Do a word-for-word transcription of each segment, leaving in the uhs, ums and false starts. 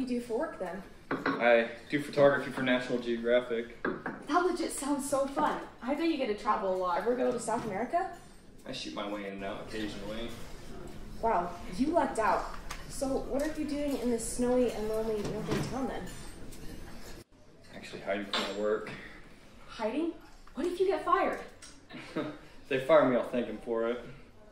you do for work then? I do photography for National Geographic. That legit sounds so fun. I bet you get to travel a lot. Ever go to South America? I shoot my way in and out occasionally. Wow, you lucked out. So what are you doing in this snowy and lonely northern town then? Actually hiding from my work. Hiding? What if you get fired? If they fire me, I'll thank them for it.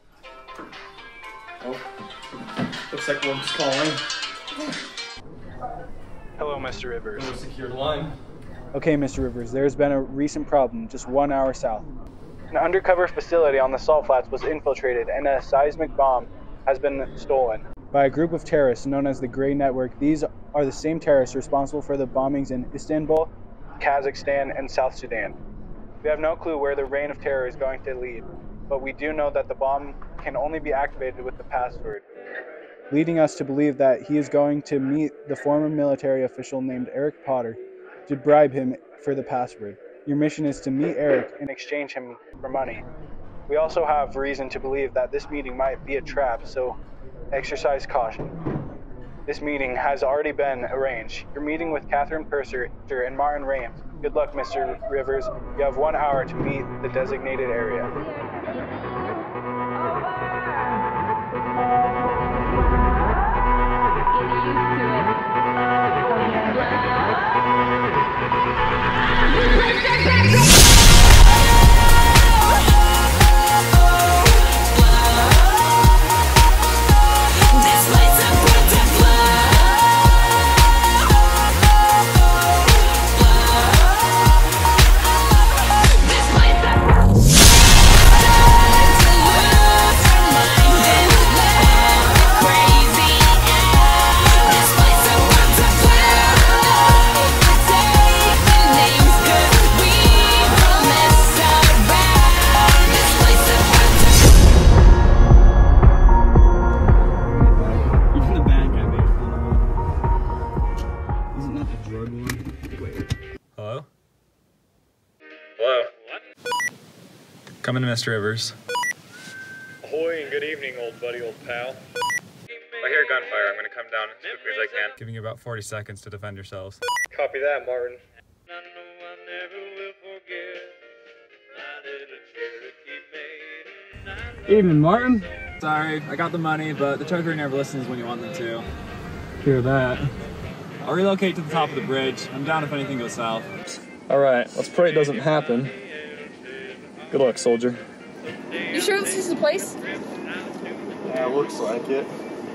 Oh, looks like work's calling. Hello, Mister Rivers. No secured line. Okay, Mister Rivers, there's been a recent problem just one hour south. An undercover facility on the Salt Flats was infiltrated and a seismic bomb has been stolen by a group of terrorists known as the Grey Network. These are the same terrorists responsible for the bombings in Istanbul, Kazakhstan, and South Sudan. We have no clue where the reign of terror is going to lead, but we do know that the bomb can only be activated with the password, leading us to believe that he is going to meet the former military official named Eric Potter to bribe him for the password. Your mission is to meet Eric and exchange him for money. We also have reason to believe that this meeting might be a trap, so exercise caution. This meeting has already been arranged. You're meeting with Catherine Purser and Martin Rames. Good luck, Mister Rivers. You have one hour to meet the designated area. Hello? Hello? What? Coming to Mister Rivers. Ahoy and good evening, old buddy, old pal. I hear gunfire. I'm going to come down as quickly as I can. Giving you about forty seconds to defend yourselves. Copy that, Martin. Evening, Martin. Sorry, I got the money, but the choker never listens when you want them to. Hear that. I'll relocate to the top of the bridge. I'm down if anything goes south. Alright, let's pray it doesn't happen. Good luck, soldier. You sure this is the place? Yeah, looks like it.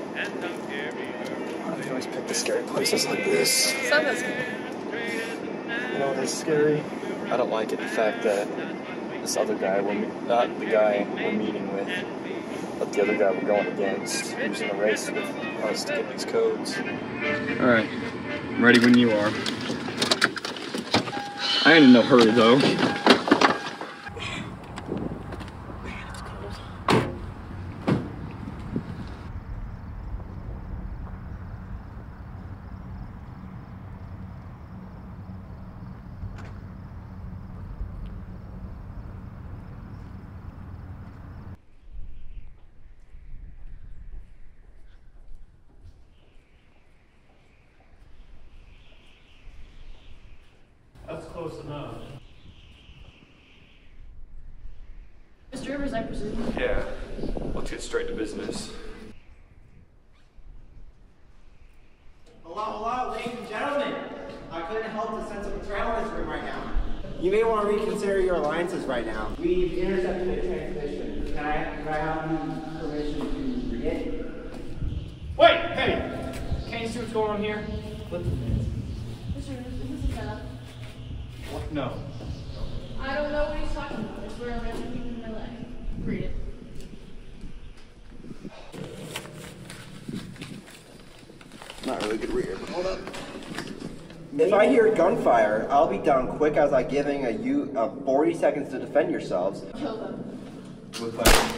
I always pick the scary places like this. So that's You know what is scary? I don't like it, the fact that this other guy, we're not the guy we're meeting with, but the other guy we're going against, who's in a race with us to get these codes. Alright, I'm ready when you are. I ain't in no hurry though. That's close enough. Mister Rivers, I presume. Yeah, let's get straight to business. Hello, hello, ladies and gentlemen. I couldn't help the sense of betrayal in this room right now. You may want to reconsider your alliances right now. We've intercepted a transmission. Can I, can I have permission to read it? Wait, hey! Can't you see what's going on here? Mister Rivers, is this a setup? What? No. I don't know what he's talking about. I swear I'm going to keep him in my leg. Read it. Not really good reader, but hold up. If I hear gunfire, I'll be down quick as I'm giving a you uh, forty seconds to defend yourselves. Kill them. With fire.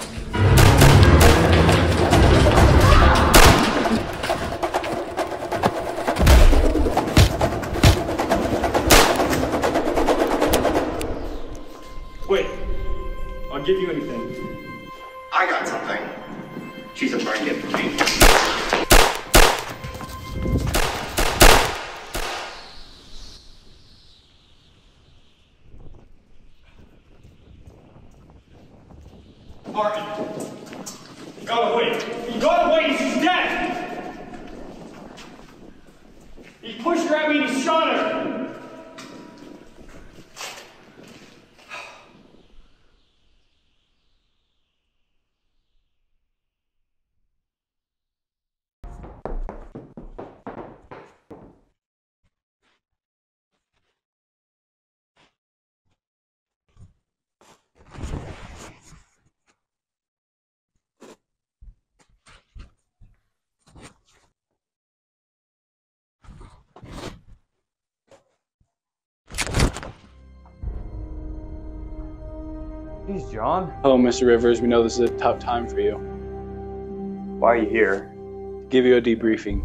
Wait, I'll give you anything. I got something. She's a burn gift for me. pushed her at me and he shot her. Jeez, John. Hello, Mister Rivers. We know this is a tough time for you. Why are you here? Give you a debriefing.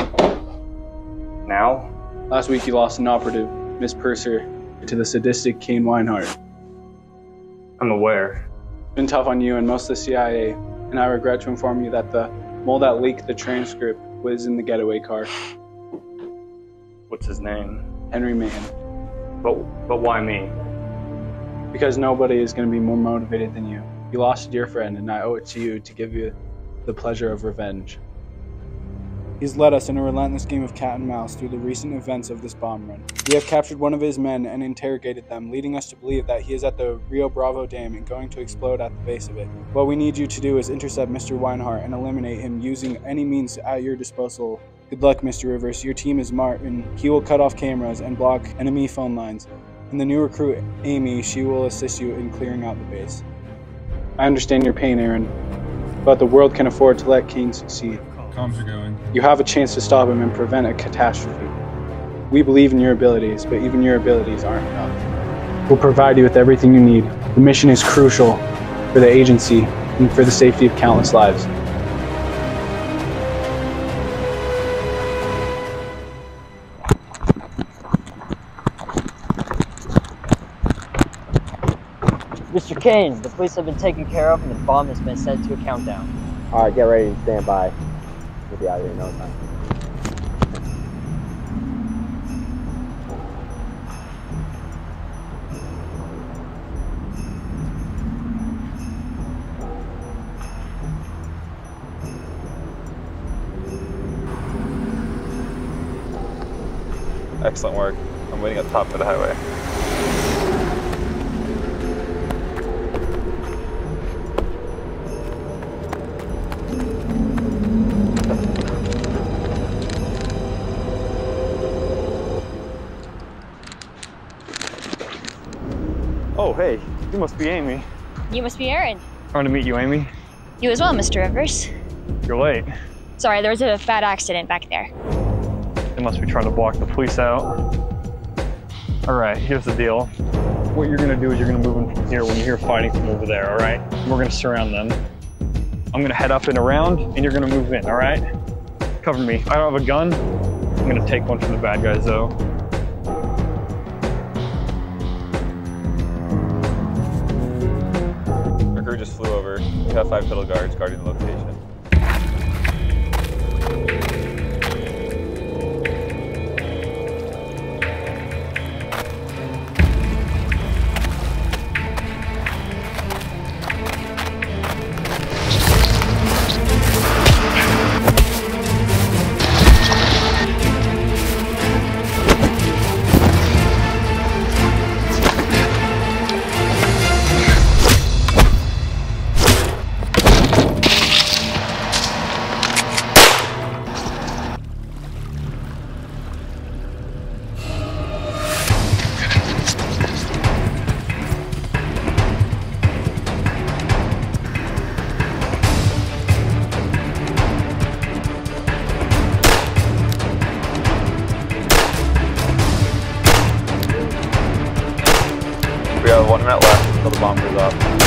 Now? Last week you lost an operative, Miss Purser, to the sadistic Kane Weinhardt. I'm aware. It's been tough on you and most of the C I A, and I regret to inform you that the mole that leaked the transcript was in the getaway car. What's his name? Henry Mann. But, but why me? Because nobody is going to be more motivated than you. You lost a dear friend, and I owe it to you to give you the pleasure of revenge. He's led us in a relentless game of cat and mouse through the recent events of this bomb run. We have captured one of his men and interrogated them, leading us to believe that he is at the Rio Bravo Dam and going to explode at the base of it. What we need you to do is intercept Mister Weinhardt and eliminate him using any means at your disposal. Good luck, Mister Rivers. Your team is Martin. He will cut off cameras and block enemy phone lines. And the new recruit, Amy, she will assist you in clearing out the base. I understand your pain, Aaron, but the world can afford to let Kane succeed. Comms are going. You have a chance to stop him and prevent a catastrophe. We believe in your abilities, but even your abilities aren't enough. We'll provide you with everything you need. The mission is crucial for the agency and for the safety of countless lives. Mister Kane, the police have been taken care of and the bomb has been set to a countdown. Alright, get ready and stand by. We'll be out of here in no time. Excellent work. I'm waiting at the top of the highway. Oh, hey, you must be Amy. You must be Aaron. Trying to meet you, Amy. You as well, Mister Rivers. You're late. Sorry, there was a bad accident back there. They must be trying to block the police out. All right, here's the deal. What you're gonna do is you're gonna move in from here when you hear fighting from over there, all right? We're gonna surround them. I'm gonna head up and around, and you're gonna move in, all right? Cover me. I don't have a gun. I'm gonna take one from the bad guys, though. Our crew just flew over. We have five pedal guards guarding the location. We have one minute left until the bomb goes off.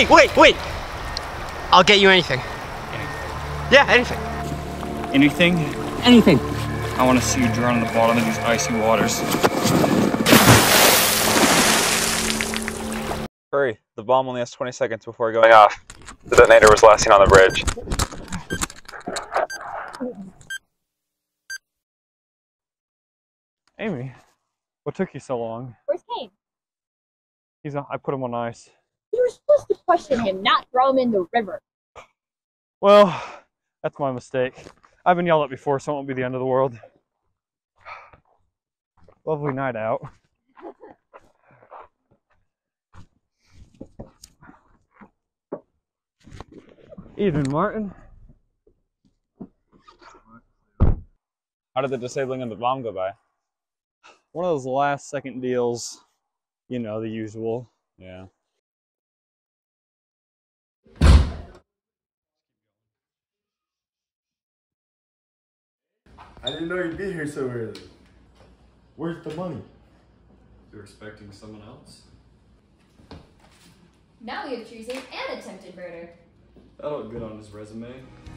wait, wait, wait! I'll get you anything. Yeah, anything. Anything? Anything. I want to see you drown in the bottom of these icy waters. Hurry, the bomb only has twenty seconds before going off. The detonator was last seen on the bridge. Amy, what took you so long? Where's Kane? He's on, I put him on ice. You were supposed to question him, not throw him in the river. Well, that's my mistake. I've been yelled at before, so it won't be the end of the world. Lovely night out. Evening, Martin. How did the disabling of the bomb go by? One of those last second deals, you know, the usual. Yeah. I didn't know you'd be here so early. Where's the money? You're expecting someone else? Now we have treason and attempted murder. That'll look good on his resume.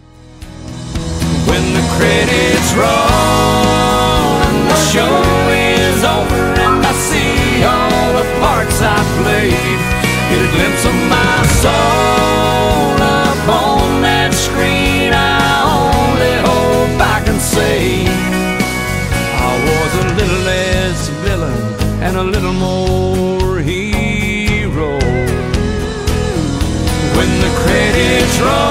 When the credits roll and the show is over and I see all the parts I played, get a glimpse of my soul up on that screen. I only hope I can say I was a little less villain and a little more hero. When the credits roll